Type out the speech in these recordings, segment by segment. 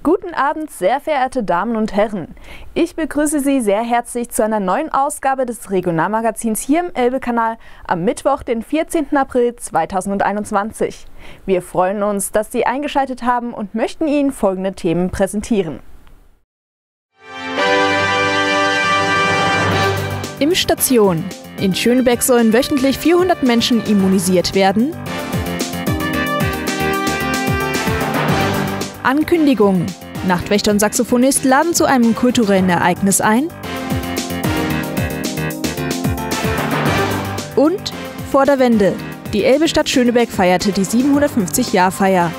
Guten Abend, sehr verehrte Damen und Herren. Ich begrüße Sie sehr herzlich zu einer neuen Ausgabe des Regionalmagazins hier im Elbe-Kanal am Mittwoch, den 14. April 2021. Wir freuen uns, dass Sie eingeschaltet haben und möchten Ihnen folgende Themen präsentieren. Impfstation. In Schönebeck sollen wöchentlich 400 Menschen immunisiert werden. Ankündigung. Nachtwächter und Saxophonist laden zu einem kulturellen Ereignis ein. Und vor der Wende. Die Elbe-Stadt Schönebeck feierte die 750-Jahr-Feier.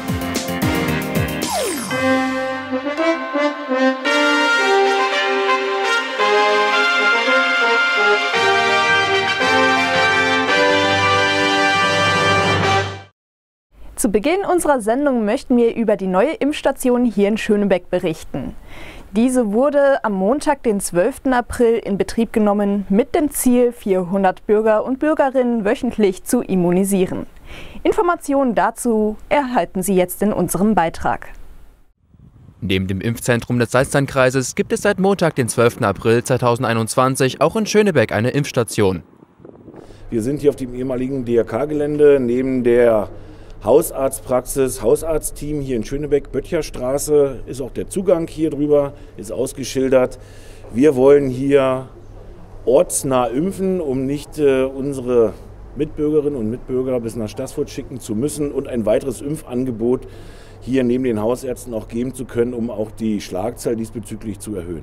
Zu Beginn unserer Sendung möchten wir über die neue Impfstation hier in Schönebeck berichten. Diese wurde am Montag, den 12. April, in Betrieb genommen, mit dem Ziel, 400 Bürger und Bürgerinnen wöchentlich zu immunisieren. Informationen dazu erhalten Sie jetzt in unserem Beitrag. Neben dem Impfzentrum des Salzlandkreises gibt es seit Montag, den 12. April 2021, auch in Schönebeck eine Impfstation. Wir sind hier auf dem ehemaligen DRK-Gelände neben der Hausarztpraxis, Hausarztteam hier in Schönebeck, Böttcherstraße, ist auch der Zugang hier drüber, ist ausgeschildert. Wir wollen hier ortsnah impfen, um nicht unsere Mitbürgerinnen und Mitbürger bis nach Staßfurt schicken zu müssen und ein weiteres Impfangebot hier neben den Hausärzten auch geben zu können, um auch die Schlagzahl diesbezüglich zu erhöhen.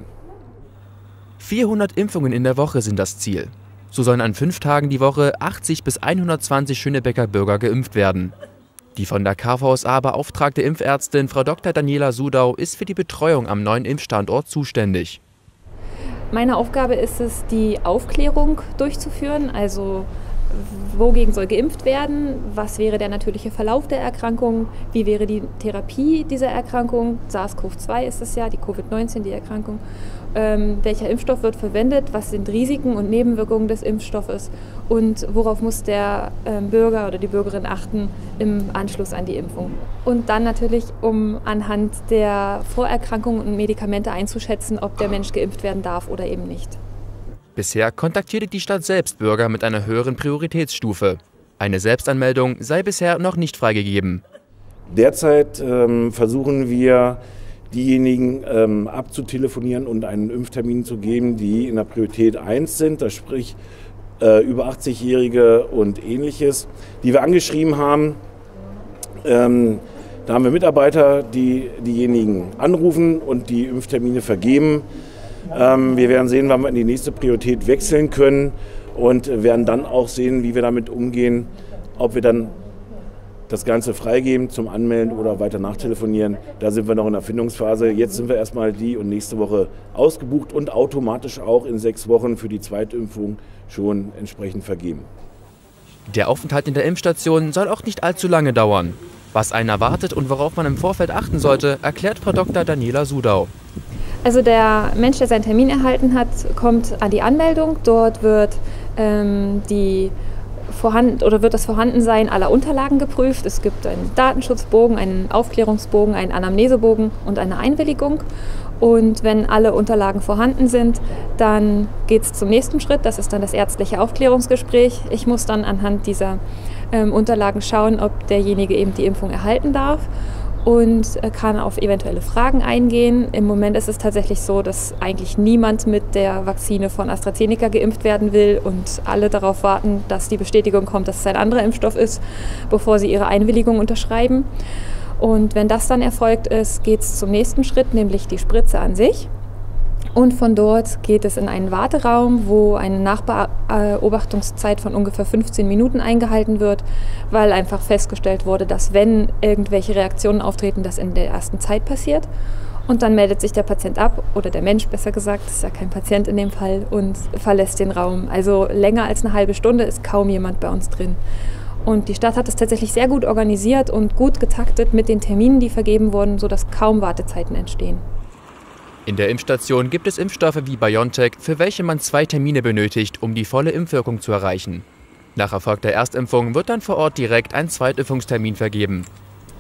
400 Impfungen in der Woche sind das Ziel. So sollen an 5 Tagen die Woche 80 bis 120 Schönebecker Bürger geimpft werden. Die von der KVSA beauftragte Impfärztin Frau Dr. Daniela Sudau ist für die Betreuung am neuen Impfstandort zuständig. Meine Aufgabe ist es, die Aufklärung durchzuführen, also wogegen soll geimpft werden, was wäre der natürliche Verlauf der Erkrankung, wie wäre die Therapie dieser Erkrankung, SARS-CoV-2 ist es ja, die Covid-19, die Erkrankung, welcher Impfstoff wird verwendet, was sind Risiken und Nebenwirkungen des Impfstoffes und worauf muss der Bürger oder die Bürgerin achten im Anschluss an die Impfung. Und dann natürlich, um anhand der Vorerkrankungen und Medikamente einzuschätzen, ob der Mensch geimpft werden darf oder eben nicht. Bisher kontaktierte die Stadt selbst Bürger mit einer höheren Prioritätsstufe. Eine Selbstanmeldung sei bisher noch nicht freigegeben. Derzeit versuchen wir, diejenigen abzutelefonieren und einen Impftermin zu geben, die in der Priorität 1 sind, das sprich über 80-Jährige und Ähnliches, die wir angeschrieben haben. Da haben wir Mitarbeiter, die diejenigen anrufen und die Impftermine vergeben. Wir werden sehen, wann wir in die nächste Priorität wechseln können und werden dann auch sehen, wie wir damit umgehen, ob wir dann das Ganze freigeben zum Anmelden oder weiter nachtelefonieren. Da sind wir noch in der Findungsphase. Jetzt sind wir erstmal die und nächste Woche ausgebucht und automatisch auch in 6 Wochen für die Zweitimpfung schon entsprechend vergeben. Der Aufenthalt in der Impfstation soll auch nicht allzu lange dauern. Was einen erwartet und worauf man im Vorfeld achten sollte, erklärt Frau Dr. Daniela Sudau. Also der Mensch, der seinen Termin erhalten hat, kommt an die Anmeldung. Dort wird das Vorhandensein aller Unterlagen geprüft. Es gibt einen Datenschutzbogen, einen Aufklärungsbogen, einen Anamnesebogen und eine Einwilligung. Und wenn alle Unterlagen vorhanden sind, dann geht es zum nächsten Schritt. Das ist dann das ärztliche Aufklärungsgespräch. Ich muss dann anhand dieser Unterlagen schauen, ob derjenige eben die Impfung erhalten darf und kann auf eventuelle Fragen eingehen. Im Moment ist es tatsächlich so, dass eigentlich niemand mit der Vakzine von AstraZeneca geimpft werden will und alle darauf warten, dass die Bestätigung kommt, dass es ein anderer Impfstoff ist, bevor sie ihre Einwilligung unterschreiben. Und wenn das dann erfolgt ist, geht es zum nächsten Schritt, nämlich die Spritze an sich. Und von dort geht es in einen Warteraum, wo eine Nachbeobachtungszeit von ungefähr 15 Minuten eingehalten wird, weil einfach festgestellt wurde, dass wenn irgendwelche Reaktionen auftreten, das in der ersten Zeit passiert. Und dann meldet sich der Patient ab, oder der Mensch besser gesagt, das ist ja kein Patient in dem Fall, und verlässt den Raum. Also länger als eine halbe Stunde ist kaum jemand bei uns drin. Und die Stadt hat es tatsächlich sehr gut organisiert und gut getaktet mit den Terminen, die vergeben wurden, sodass kaum Wartezeiten entstehen. In der Impfstation gibt es Impfstoffe wie BioNTech, für welche man 2 Termine benötigt, um die volle Impfwirkung zu erreichen. Nach erfolgter Erstimpfung wird dann vor Ort direkt ein Zweitimpfungstermin vergeben.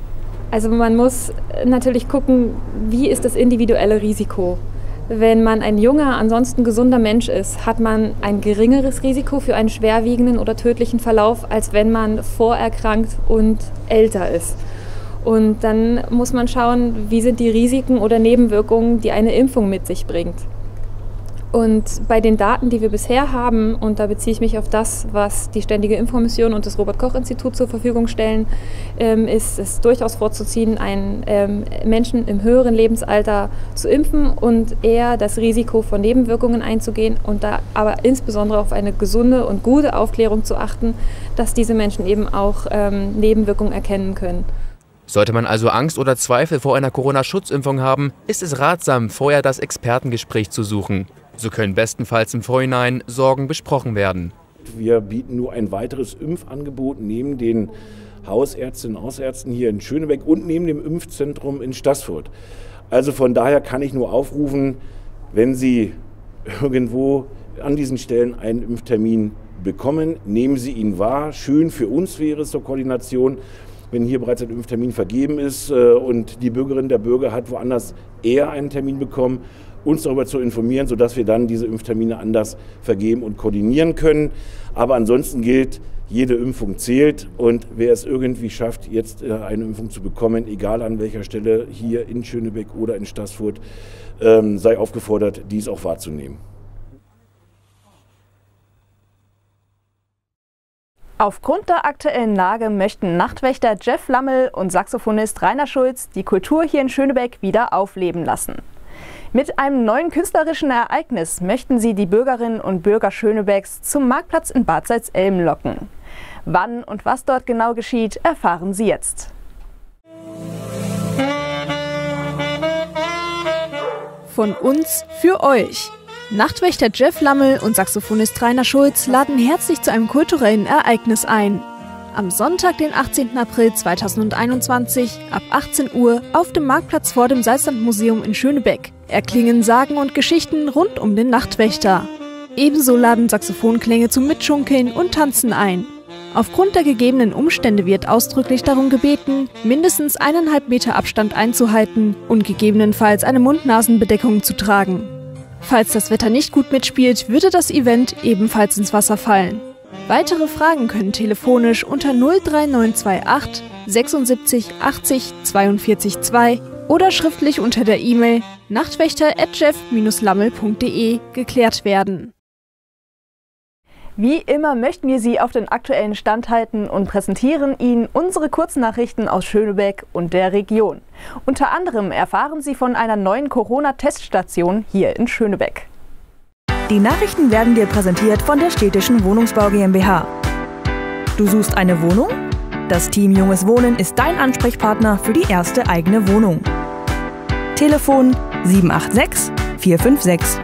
Also man muss natürlich gucken, wie ist das individuelle Risiko. Wenn man ein junger, ansonsten gesunder Mensch ist, hat man ein geringeres Risiko für einen schwerwiegenden oder tödlichen Verlauf, als wenn man vorerkrankt und älter ist. Und dann muss man schauen, wie sind die Risiken oder Nebenwirkungen, die eine Impfung mit sich bringt. Und bei den Daten, die wir bisher haben, und da beziehe ich mich auf das, was die Ständige Impfkommission und das Robert-Koch-Institut zur Verfügung stellen, ist es durchaus vorzuziehen, einen Menschen im höheren Lebensalter zu impfen und eher das Risiko von Nebenwirkungen einzugehen und da aber insbesondere auf eine gesunde und gute Aufklärung zu achten, dass diese Menschen eben auch Nebenwirkungen erkennen können. Sollte man also Angst oder Zweifel vor einer Corona-Schutzimpfung haben, ist es ratsam, vorher das Expertengespräch zu suchen. So können bestenfalls im Vorhinein Sorgen besprochen werden. Wir bieten nur ein weiteres Impfangebot neben den Hausärztinnen und Hausärzten hier in Schönebeck und neben dem Impfzentrum in Staßfurt. Also von daher kann ich nur aufrufen, wenn Sie irgendwo an diesen Stellen einen Impftermin bekommen, nehmen Sie ihn wahr. Schön für uns wäre es zur Koordination, wenn hier bereits ein Impftermin vergeben ist und die Bürgerin, der Bürger hat woanders eher einen Termin bekommen, uns darüber zu informieren, sodass wir dann diese Impftermine anders vergeben und koordinieren können. Aber ansonsten gilt, jede Impfung zählt und wer es irgendwie schafft, jetzt eine Impfung zu bekommen, egal an welcher Stelle hier in Schönebeck oder in Staßfurt, sei aufgefordert, dies auch wahrzunehmen. Aufgrund der aktuellen Lage möchten Nachtwächter Jeff Lammel und Saxophonist Rainer Schulz die Kultur hier in Schönebeck wieder aufleben lassen. Mit einem neuen künstlerischen Ereignis möchten sie die Bürgerinnen und Bürger Schönebecks zum Marktplatz in Bad Salzelm locken. Wann und was dort genau geschieht, erfahren Sie jetzt. Von uns für euch. Nachtwächter Jeff Lammel und Saxophonist Rainer Schulz laden herzlich zu einem kulturellen Ereignis ein. Am Sonntag, den 18. April 2021, ab 18 Uhr auf dem Marktplatz vor dem Salzlandmuseum in Schönebeck erklingen Sagen und Geschichten rund um den Nachtwächter. Ebenso laden Saxophonklänge zum Mitschunkeln und Tanzen ein. Aufgrund der gegebenen Umstände wird ausdrücklich darum gebeten, mindestens 1,5 Meter Abstand einzuhalten und gegebenenfalls eine Mund-Nasen-Bedeckung zu tragen. Falls das Wetter nicht gut mitspielt, würde das Event ebenfalls ins Wasser fallen. Weitere Fragen können telefonisch unter 03928 76 80 42 2 oder schriftlich unter der E-Mail nachtwächter@jeff-lammel.de geklärt werden. Wie immer möchten wir Sie auf den aktuellen Stand halten und präsentieren Ihnen unsere Kurznachrichten aus Schönebeck und der Region. Unter anderem erfahren Sie von einer neuen Corona-Teststation hier in Schönebeck. Die Nachrichten werden dir präsentiert von der Städtischen Wohnungsbau GmbH. Du suchst eine Wohnung? Das Team Junges Wohnen ist dein Ansprechpartner für die erste eigene Wohnung. Telefon 786 456.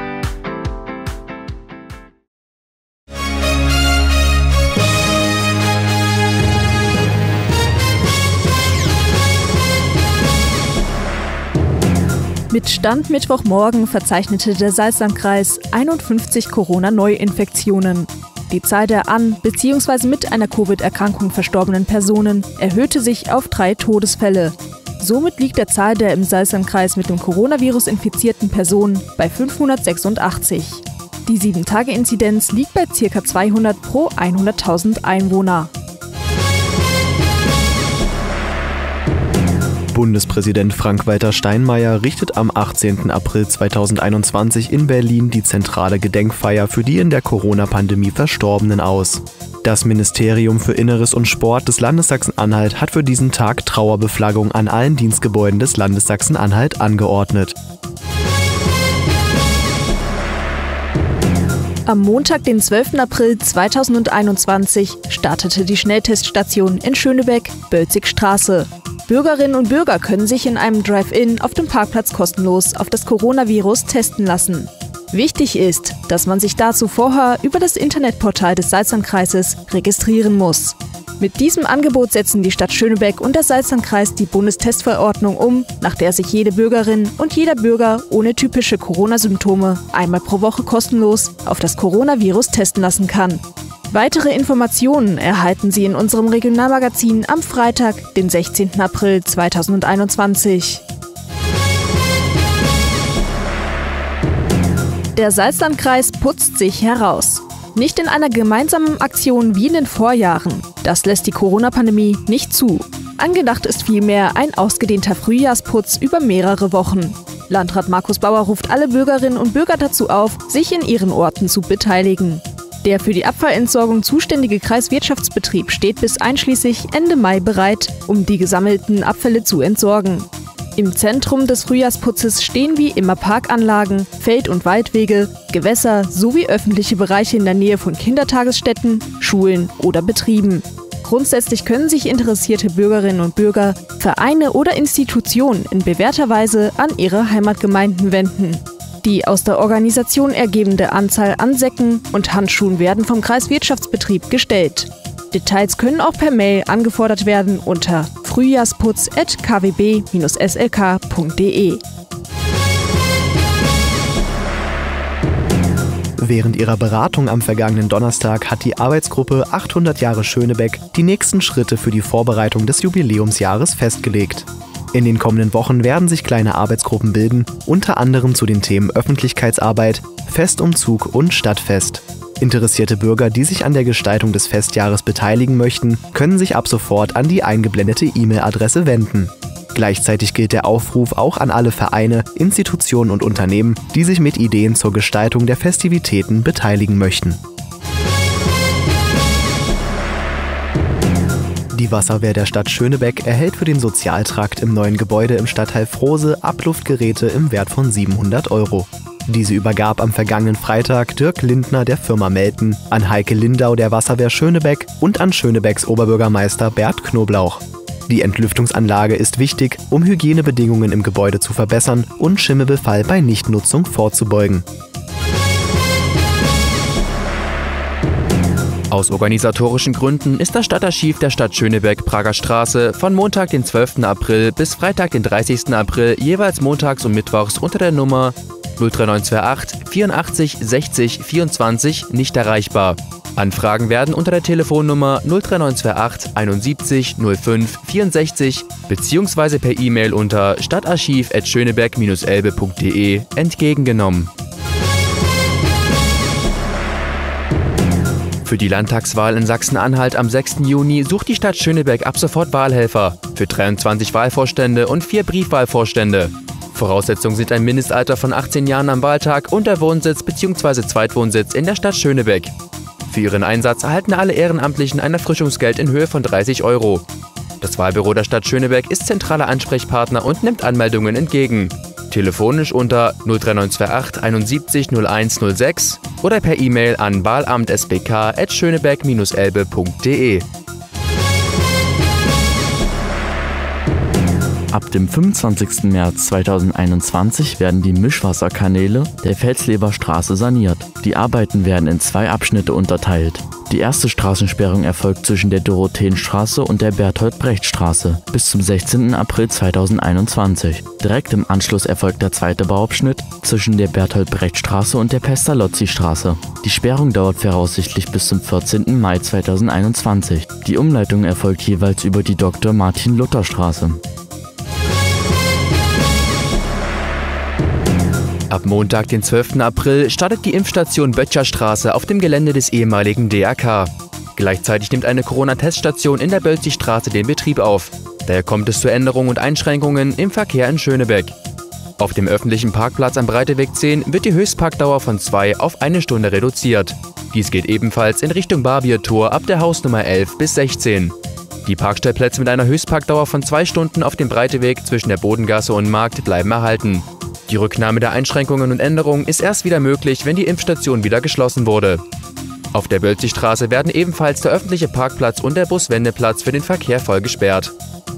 Mit Stand Mittwochmorgen verzeichnete der Salzlandkreis 51 Corona-Neuinfektionen. Die Zahl der an bzw. mit einer Covid-Erkrankung verstorbenen Personen erhöhte sich auf 3 Todesfälle. Somit liegt der Zahl der im Salzlandkreis mit dem Coronavirus infizierten Personen bei 586. Die 7-Tage-Inzidenz liegt bei ca. 200 pro 100.000 Einwohner. Bundespräsident Frank-Walter Steinmeier richtet am 18. April 2021 in Berlin die zentrale Gedenkfeier für die in der Corona-Pandemie Verstorbenen aus. Das Ministerium für Inneres und Sport des Landes Sachsen-Anhalt hat für diesen Tag Trauerbeflaggung an allen Dienstgebäuden des Landes Sachsen-Anhalt angeordnet. Am Montag, den 12. April 2021, startete die Schnellteststation in Schönebeck, Bölzigstraße. Bürgerinnen und Bürger können sich in einem Drive-In auf dem Parkplatz kostenlos auf das Coronavirus testen lassen. Wichtig ist, dass man sich dazu vorher über das Internetportal des Salzlandkreises registrieren muss. Mit diesem Angebot setzen die Stadt Schönebeck und der Salzlandkreis die Bundestestverordnung um, nach der sich jede Bürgerin und jeder Bürger ohne typische Corona-Symptome einmal pro Woche kostenlos auf das Coronavirus testen lassen kann. Weitere Informationen erhalten Sie in unserem Regionalmagazin am Freitag, den 16. April 2021. Der Salzlandkreis putzt sich heraus. Nicht in einer gemeinsamen Aktion wie in den Vorjahren. Das lässt die Corona-Pandemie nicht zu. Angedacht ist vielmehr ein ausgedehnter Frühjahrsputz über mehrere Wochen. Landrat Markus Bauer ruft alle Bürgerinnen und Bürger dazu auf, sich in ihren Orten zu beteiligen. Der für die Abfallentsorgung zuständige Kreiswirtschaftsbetrieb steht bis einschließlich Ende Mai bereit, um die gesammelten Abfälle zu entsorgen. Im Zentrum des Frühjahrsputzes stehen wie immer Parkanlagen, Feld- und Waldwege, Gewässer sowie öffentliche Bereiche in der Nähe von Kindertagesstätten, Schulen oder Betrieben. Grundsätzlich können sich interessierte Bürgerinnen und Bürger, Vereine oder Institutionen in bewährter Weise an ihre Heimatgemeinden wenden. Die aus der Organisation ergebende Anzahl an Säcken und Handschuhen werden vom Kreiswirtschaftsbetrieb gestellt. Details können auch per Mail angefordert werden unter frühjahrsputz@kwb-slk.de. Während ihrer Beratung am vergangenen Donnerstag hat die Arbeitsgruppe 800 Jahre Schönebeck die nächsten Schritte für die Vorbereitung des Jubiläumsjahres festgelegt. In den kommenden Wochen werden sich kleine Arbeitsgruppen bilden, unter anderem zu den Themen Öffentlichkeitsarbeit, Festumzug und Stadtfest. Interessierte Bürger, die sich an der Gestaltung des Festjahres beteiligen möchten, können sich ab sofort an die eingeblendete E-Mail-Adresse wenden. Gleichzeitig gilt der Aufruf auch an alle Vereine, Institutionen und Unternehmen, die sich mit Ideen zur Gestaltung der Festivitäten beteiligen möchten. Die Wasserwehr der Stadt Schönebeck erhält für den Sozialtrakt im neuen Gebäude im Stadtteil Frose Abluftgeräte im Wert von 700 €. Diese übergab am vergangenen Freitag Dirk Lindner der Firma Melten an Heike Lindau der Wasserwehr Schönebeck und an Schönebecks Oberbürgermeister Bert Knoblauch. Die Entlüftungsanlage ist wichtig, um Hygienebedingungen im Gebäude zu verbessern und Schimmelbefall bei Nichtnutzung vorzubeugen. Aus organisatorischen Gründen ist das Stadtarchiv der Stadt Schönebeck Prager Straße von Montag, den 12. April bis Freitag, den 30. April jeweils montags und mittwochs unter der Nummer 03928 84 60 24 nicht erreichbar. Anfragen werden unter der Telefonnummer 03928 71 05 64 bzw. per E-Mail unter stadtarchiv@schönebeck-elbe.de entgegengenommen. Für die Landtagswahl in Sachsen-Anhalt am 6. Juni sucht die Stadt Schönebeck ab sofort Wahlhelfer für 23 Wahlvorstände und 4 Briefwahlvorstände. Voraussetzungen sind ein Mindestalter von 18 Jahren am Wahltag und der Wohnsitz bzw. Zweitwohnsitz in der Stadt Schönebeck. Für ihren Einsatz erhalten alle Ehrenamtlichen ein Erfrischungsgeld in Höhe von 30 €. Das Wahlbüro der Stadt Schönebeck ist zentraler Ansprechpartner und nimmt Anmeldungen entgegen. Telefonisch unter 03928 71 01 06 oder per E-Mail an wahlamtsbk@schönebeck-elbe.de. Ab dem 25. März 2021 werden die Mischwasserkanäle der Felsleber Straße saniert. Die Arbeiten werden in 2 Abschnitte unterteilt. Die erste Straßensperrung erfolgt zwischen der Dorotheenstraße und der Bertolt-Brecht-Straße bis zum 16. April 2021. Direkt im Anschluss erfolgt der zweite Bauabschnitt zwischen der Bertolt-Brecht-Straße und der Pestalozzi-Straße. Die Sperrung dauert voraussichtlich bis zum 14. Mai 2021. Die Umleitung erfolgt jeweils über die Dr.-Martin-Luther-Straße. Ab Montag, den 12. April, startet die Impfstation Böttcherstraße auf dem Gelände des ehemaligen DRK. Gleichzeitig nimmt eine Corona-Teststation in der Bölzigstraße den Betrieb auf. Daher kommt es zu Änderungen und Einschränkungen im Verkehr in Schönebeck. Auf dem öffentlichen Parkplatz am Breiteweg 10 wird die Höchstparkdauer von 2 auf 1 Stunde reduziert. Dies geht ebenfalls in Richtung Barbiertor ab der Hausnummer 11 bis 16. Die Parkstellplätze mit einer Höchstparkdauer von 2 Stunden auf dem Breiteweg zwischen der Bodengasse und Markt bleiben erhalten. Die Rücknahme der Einschränkungen und Änderungen ist erst wieder möglich, wenn die Impfstation wieder geschlossen wurde. Auf der Bölzigstraße werden ebenfalls der öffentliche Parkplatz und der Buswendeplatz für den Verkehr voll gesperrt.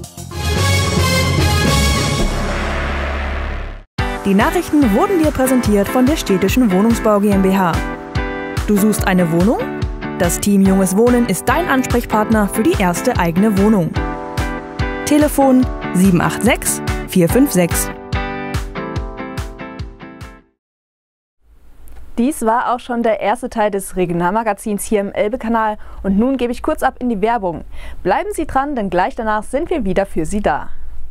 Die Nachrichten wurden dir präsentiert von der Städtischen Wohnungsbau GmbH. Du suchst eine Wohnung? Das Team Junges Wohnen ist dein Ansprechpartner für die erste eigene Wohnung. Telefon 786 456. Dies war auch schon der erste Teil des Regionalmagazins hier im Elbe-Kanal und nun gebe ich kurz ab in die Werbung. Bleiben Sie dran, denn gleich danach sind wir wieder für Sie da.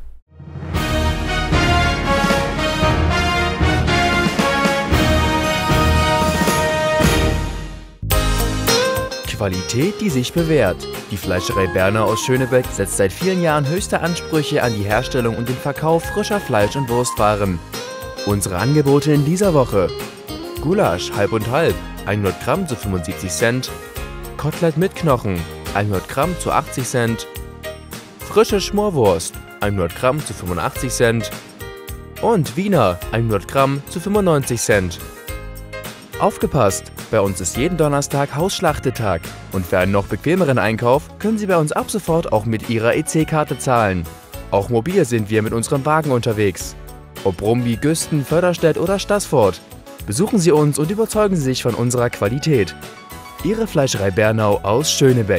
Qualität, die sich bewährt. Die Fleischerei Berner aus Schönebeck setzt seit vielen Jahren höchste Ansprüche an die Herstellung und den Verkauf frischer Fleisch- und Wurstwaren. Unsere Angebote in dieser Woche: Gulasch halb und halb, 100 Gramm zu 75 Cent, Kotelett mit Knochen, 100 Gramm zu 80 Cent, frische Schmorwurst, 100 Gramm zu 85 Cent und Wiener, 100 Gramm zu 95 Cent. Aufgepasst! Bei uns ist jeden Donnerstag Hausschlachtetag und für einen noch bequemeren Einkauf können Sie bei uns ab sofort auch mit Ihrer EC-Karte zahlen. Auch mobil sind wir mit unserem Wagen unterwegs. Ob Brumby, Güsten, Förderstedt oder Staßfurt. Besuchen Sie uns und überzeugen Sie sich von unserer Qualität. Ihre Fleischerei Bernau aus Schönebeck.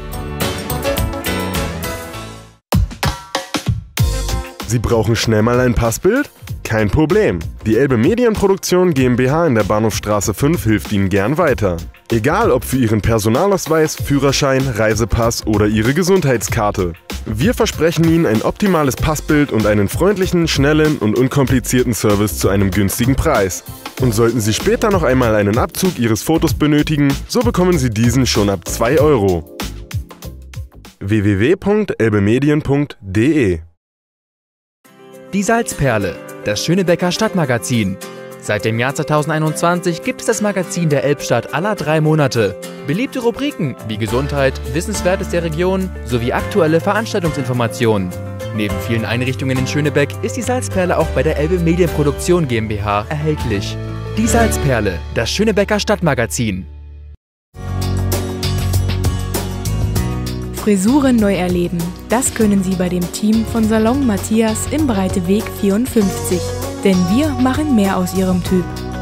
Sie brauchen schnell mal ein Passbild? Kein Problem. Die Elbe Medienproduktion GmbH in der Bahnhofstraße 5 hilft Ihnen gern weiter. Egal ob für Ihren Personalausweis, Führerschein, Reisepass oder Ihre Gesundheitskarte. Wir versprechen Ihnen ein optimales Passbild und einen freundlichen, schnellen und unkomplizierten Service zu einem günstigen Preis. Und sollten Sie später noch einmal einen Abzug Ihres Fotos benötigen, so bekommen Sie diesen schon ab 2 €. www.elbemedien.de Die Salzperle, das Schönebecker Stadtmagazin. Seit dem Jahr 2021 gibt es das Magazin der Elbstadt aller 3 Monate. Beliebte Rubriken wie Gesundheit, Wissenswertes der Region sowie aktuelle Veranstaltungsinformationen. Neben vielen Einrichtungen in Schönebeck ist die Salzperle auch bei der Elbe Medienproduktion GmbH erhältlich. Die Salzperle, das Schönebecker Stadtmagazin. Frisuren neu erleben. Das können Sie bei dem Team von Salon Matthias im Breiteweg 54. Denn wir machen mehr aus Ihrem Typ.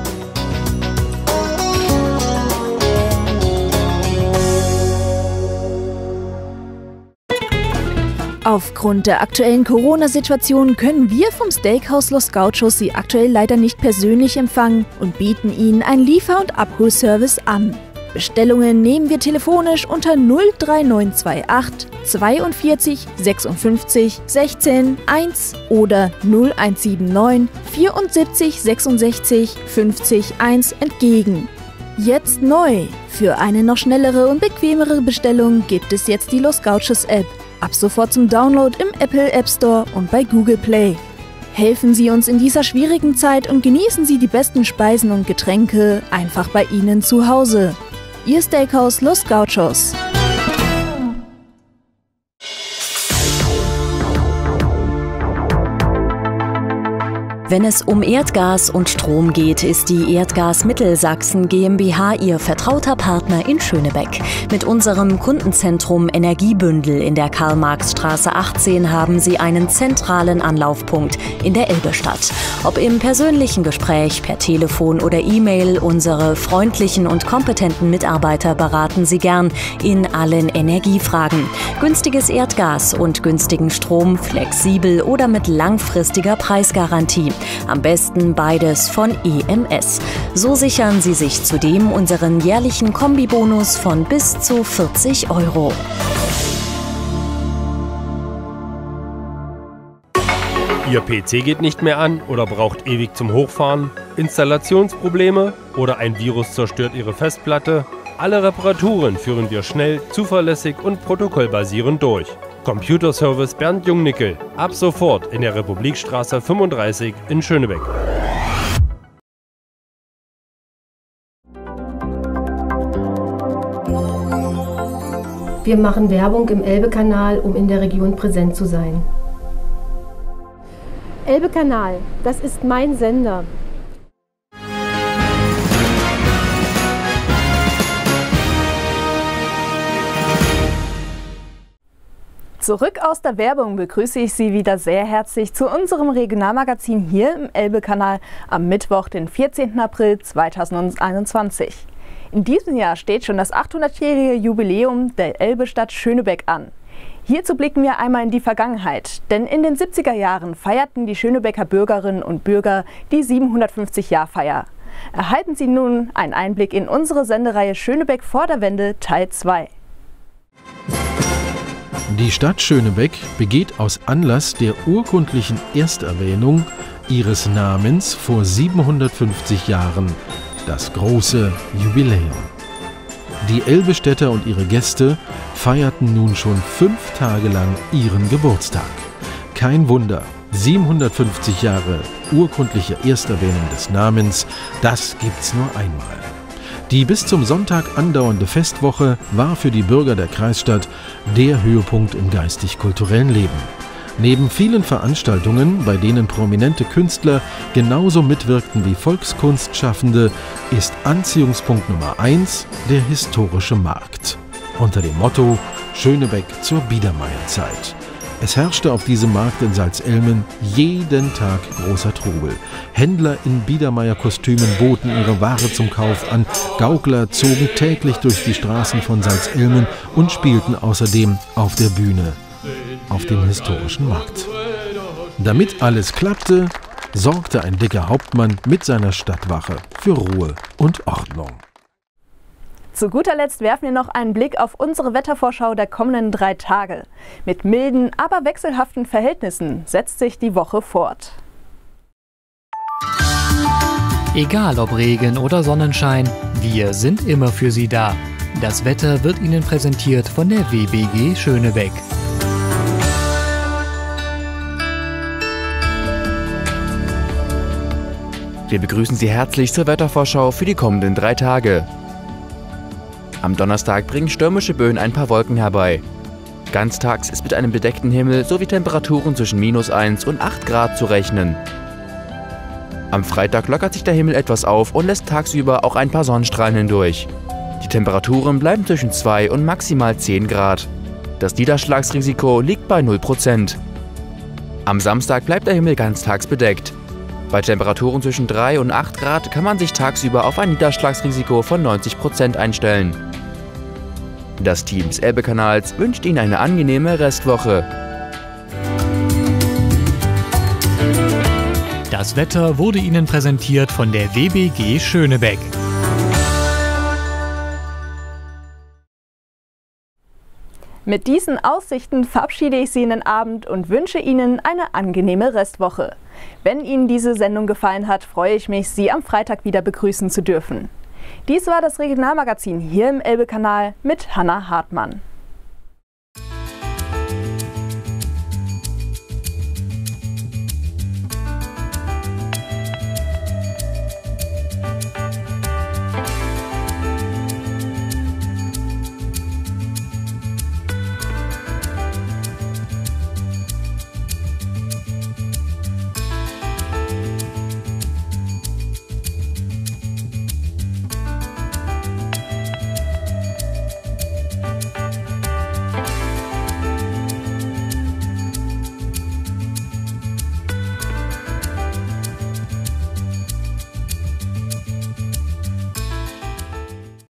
Aufgrund der aktuellen Corona-Situation können wir vom Steakhouse Los Gauchos Sie aktuell leider nicht persönlich empfangen und bieten Ihnen einen Liefer- und Abholservice an. Bestellungen nehmen wir telefonisch unter 03928 42 56 16 1 oder 0179 74 66 50 1 entgegen. Jetzt neu! Für eine noch schnellere und bequemere Bestellung gibt es jetzt die Los Gauchos App. Ab sofort zum Download im Apple App Store und bei Google Play. Helfen Sie uns in dieser schwierigen Zeit und genießen Sie die besten Speisen und Getränke einfach bei Ihnen zu Hause. Ihr Steakhouse Los Gauchos. Wenn es um Erdgas und Strom geht, ist die Erdgas Mittelsachsen GmbH Ihr vertrauter Partner in Schönebeck. Mit unserem Kundenzentrum Energiebündel in der Karl-Marx-Straße 18 haben Sie einen zentralen Anlaufpunkt in der Elbestadt. Ob im persönlichen Gespräch, per Telefon oder E-Mail, unsere freundlichen und kompetenten Mitarbeiter beraten Sie gern in allen Energiefragen. Günstiges Erdgas und günstigen Strom, flexibel oder mit langfristiger Preisgarantie. Am besten beides von EMS. So sichern Sie sich zudem unseren jährlichen Kombibonus von bis zu 40 €. Ihr PC geht nicht mehr an oder braucht ewig zum Hochfahren? Installationsprobleme oder ein Virus zerstört Ihre Festplatte? Alle Reparaturen führen wir schnell, zuverlässig und protokollbasierend durch. Computerservice Bernd Jungnickel. Ab sofort in der Republikstraße 35 in Schönebeck. Wir machen Werbung im Elbe-Kanal, um in der Region präsent zu sein. Elbe-Kanal, das ist mein Sender. Zurück aus der Werbung begrüße ich Sie wieder sehr herzlich zu unserem Regionalmagazin hier im Elbe-Kanal am Mittwoch, den 14. April 2021. In diesem Jahr steht schon das 800-jährige Jubiläum der Elbestadt Schönebeck an. Hierzu blicken wir einmal in die Vergangenheit, denn in den 70er Jahren feierten die Schönebecker Bürgerinnen und Bürger die 750-Jahr-Feier. Erhalten Sie nun einen Einblick in unsere Sendereihe Schönebeck vor der Wende Teil 2. Die Stadt Schönebeck begeht aus Anlass der urkundlichen Ersterwähnung ihres Namens vor 750 Jahren das große Jubiläum. Die Elbestädter und ihre Gäste feierten nun schon 5 Tage lang ihren Geburtstag. Kein Wunder, 750 Jahre urkundliche Ersterwähnung des Namens, das gibt's nur einmal. Die bis zum Sonntag andauernde Festwoche war für die Bürger der Kreisstadt der Höhepunkt im geistig-kulturellen Leben. Neben vielen Veranstaltungen, bei denen prominente Künstler genauso mitwirkten wie Volkskunstschaffende, ist Anziehungspunkt Nummer 1 der historische Markt. Unter dem Motto Schönebeck zur Biedermeierzeit. Es herrschte auf diesem Markt in Salzelmen jeden Tag großer Trubel. Händler in Biedermeierkostümen boten ihre Ware zum Kauf an, Gaukler zogen täglich durch die Straßen von Salzelmen und spielten außerdem auf der Bühne auf dem historischen Markt. Damit alles klappte, sorgte ein dicker Hauptmann mit seiner Stadtwache für Ruhe und Ordnung. Zu guter Letzt werfen wir noch einen Blick auf unsere Wettervorschau der kommenden 3 Tage. Mit milden, aber wechselhaften Verhältnissen setzt sich die Woche fort. Egal ob Regen oder Sonnenschein, wir sind immer für Sie da. Das Wetter wird Ihnen präsentiert von der WBG Schönebeck. Wir begrüßen Sie herzlich zur Wettervorschau für die kommenden 3 Tage. Am Donnerstag bringen stürmische Böen ein paar Wolken herbei. Ganztags ist mit einem bedeckten Himmel sowie Temperaturen zwischen -1 und 8 Grad zu rechnen. Am Freitag lockert sich der Himmel etwas auf und lässt tagsüber auch ein paar Sonnenstrahlen hindurch. Die Temperaturen bleiben zwischen 2 und maximal 10 Grad. Das Niederschlagsrisiko liegt bei 0%. Am Samstag bleibt der Himmel ganztags bedeckt. Bei Temperaturen zwischen 3 und 8 Grad kann man sich tagsüber auf ein Niederschlagsrisiko von 90% einstellen. Das Team des Elbekanals wünscht Ihnen eine angenehme Restwoche. Das Wetter wurde Ihnen präsentiert von der WBG Schönebeck. Mit diesen Aussichten verabschiede ich Sie in den Abend und wünsche Ihnen eine angenehme Restwoche. Wenn Ihnen diese Sendung gefallen hat, freue ich mich, Sie am Freitag wieder begrüßen zu dürfen. Dies war das Regionalmagazin hier im Elbekanal mit Hanna Hartmann.